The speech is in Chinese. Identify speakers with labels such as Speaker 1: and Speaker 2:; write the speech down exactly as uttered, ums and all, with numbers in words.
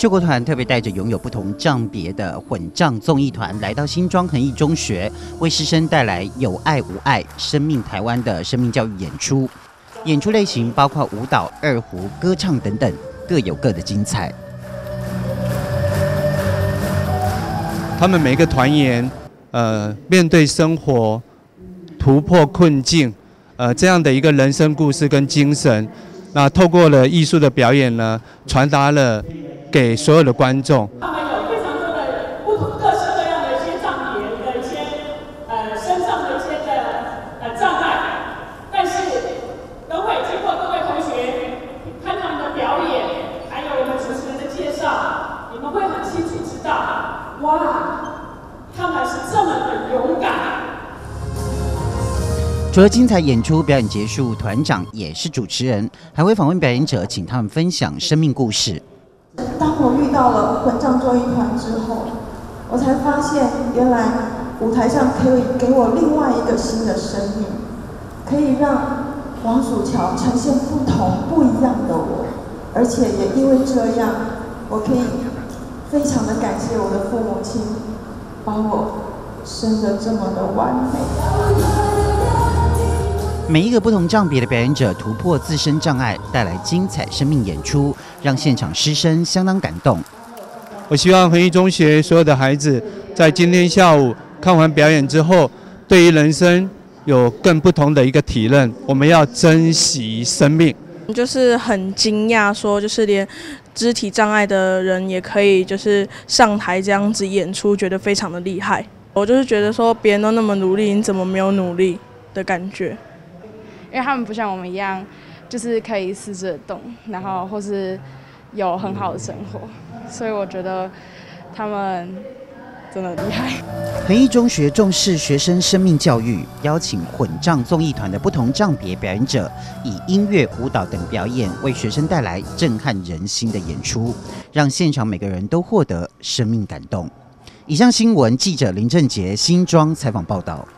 Speaker 1: 救国团特别带着拥有不同障别的混障综艺团，来到新庄恒毅中学，为师生带来有爱无爱、生命台湾的生命教育演出。演出类型包括舞蹈、二胡、歌唱等等，各有各的精彩。
Speaker 2: 他们每一个团员，呃，面对生活、突破困境，呃，这样的一个人生故事跟精神，那透过了艺术的表演呢，传达了给所有的观众。
Speaker 3: 他们有非常多的不同、各式各样的一些障别的一些呃身上的一些的呃障碍，但是等会经过各位同学看他们的表演，还有我们主持人的介绍，你们会很清楚知道，哇，他们是这么的勇敢。
Speaker 1: 除了精彩演出，表演结束，团长也是主持人，还会访问表演者，请他们分享生命故事。
Speaker 4: 当我遇到了混障综艺团之后，我才发现原来舞台上可以给我另外一个新的生命，可以让王蜀乔呈现不同不一样的我，而且也因为这样，我可以非常的感谢我的父母亲，把我生得这么的完美。
Speaker 1: 每一个不同障别的表演者突破自身障碍，带来精彩生命演出，让现场师生相当感动。
Speaker 2: 我希望恒毅中学所有的孩子在今天下午看完表演之后，对于人生有更不同的一个体认。我们要珍惜生命。
Speaker 5: 就是很惊讶，说就是连肢体障碍的人也可以就是上台这样子演出，觉得非常的厉害。我就是觉得说别人都那么努力，你怎么没有努力的感觉？
Speaker 6: 因为他们不像我们一样，就是可以四肢动，然后或是有很好的生活，所以我觉得他们真的厉害。
Speaker 1: 恒毅中学重视学生生命教育，邀请混障综艺团的不同障别表演者，以音乐、舞蹈等表演为学生带来震撼人心的演出，让现场每个人都获得生命感动。以上新闻记者林正杰新庄采访报道。